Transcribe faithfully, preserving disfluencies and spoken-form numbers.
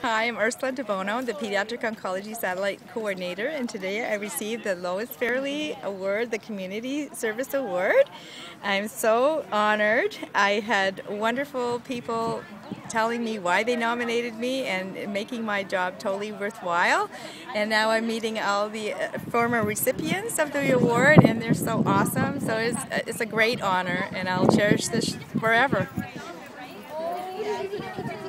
Hi, I'm Ursula DeBono, the Pediatric Oncology Satellite Coordinator, and today I received the Lois Fairley Award, the Community Service Award. I'm so honored. I had wonderful people telling me why they nominated me and making my job totally worthwhile. And now I'm meeting all the former recipients of the award, and they're so awesome. So it's, it's a great honor, and I'll cherish this forever.